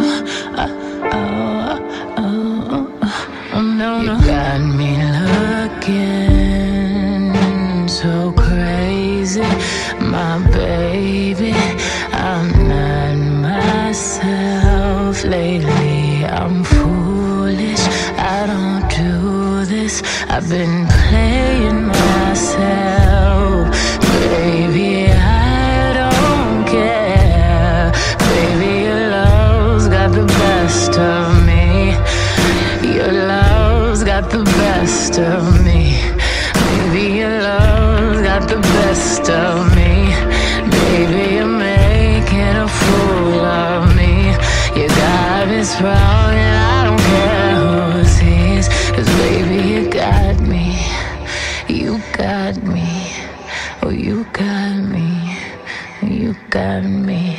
no. You got me looking so crazy, my baby. I'm not myself lately. I'm foolish, I don't do this. I've been playing myself, baby. I don't care, baby. Your love's got the best of me. Your love's got the best of me. Baby, your love's got the best of me. Baby, you're making a fool of me. You got me sprung and I don't care who sees, 'cause baby, you got me. You got me. Oh, you got me. You got me.